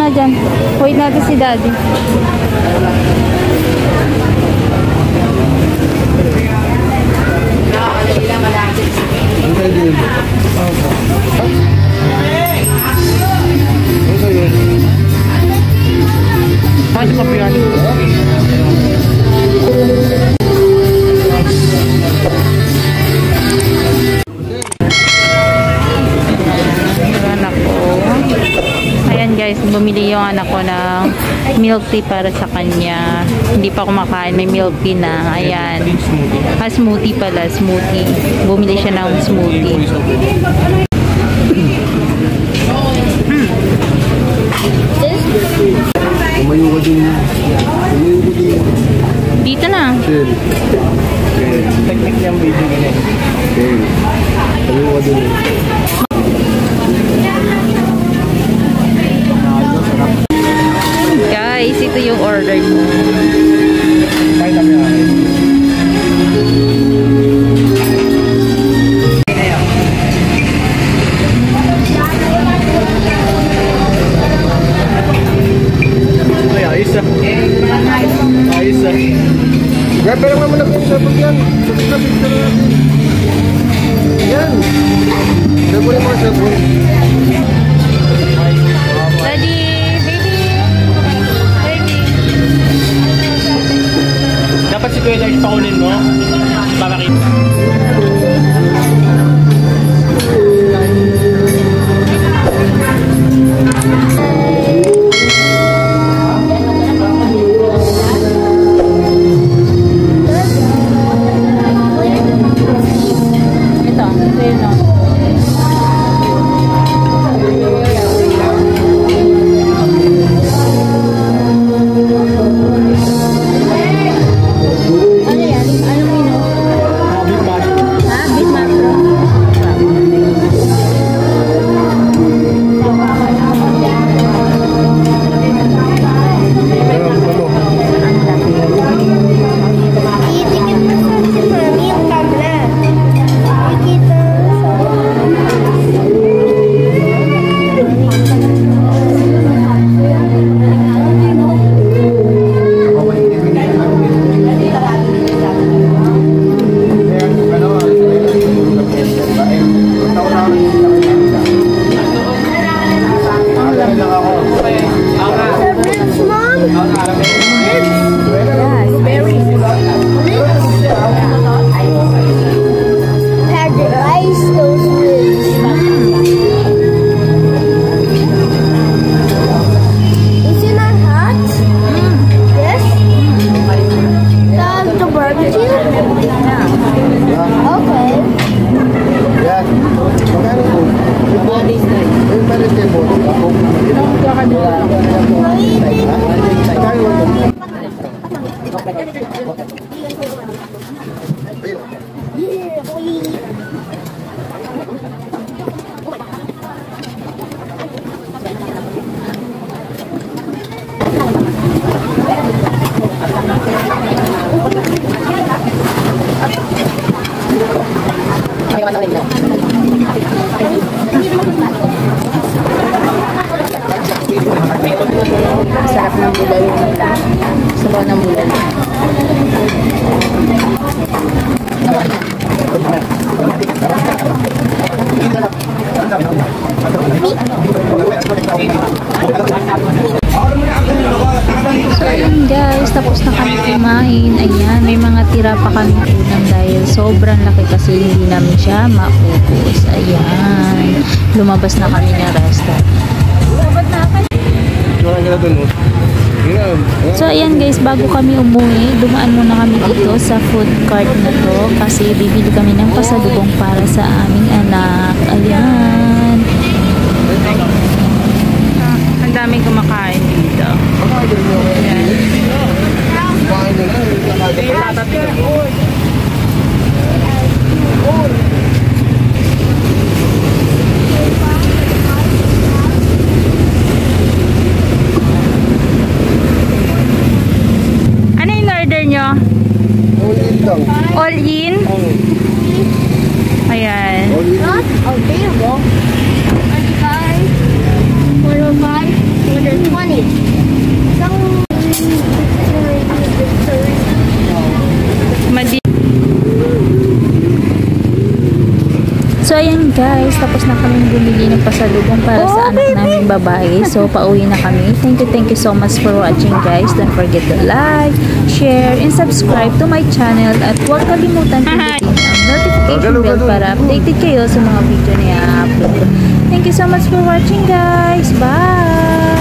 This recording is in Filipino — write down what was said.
muna dyan. Wait natin si Daddy. Guys, bumili yung anak ko ng milk tea para sa kanya. Hindi pa kumakain, may milk tea na. Ayan. Smoothie pala, smoothie. Bumili siya ng smoothie. Dito na. Teknik niyang bibigyan Guys, ito yung order mo. Grabe lang naman ako sa pagyan. Sa picture natin. Yan. Sabon mo, sabon. Daddy, baby. Baby. Dapat si Kuya Lars pakunin mo. Papakita. Sarap ng bulalo nila. Sarap ng bulalo. So ayun guys, tapos na kami kumain. Ayan, may mga tira pa kami ulam dahil sobrang laki kasi hindi namin siya maubos. Ayan, lumabas na kami ng restaurant. So ayan guys, bago kami umuwi, dumaan muna kami dito sa food cart na to kasi bibili kami ng pasalubong para sa aming anak. Ayan, ang daming kumakain dito. Ayan. All in? Ayan. Not available. pasalubong para sa anak namin babae. So, pauwi na kami. Thank you so much for watching, guys. Don't forget to like, share, and subscribe to my channel. At huwag kalimutan pindutin ang notification bell para updated kayo sa mga video na i-upload ko. Thank you so much for watching, guys. Bye!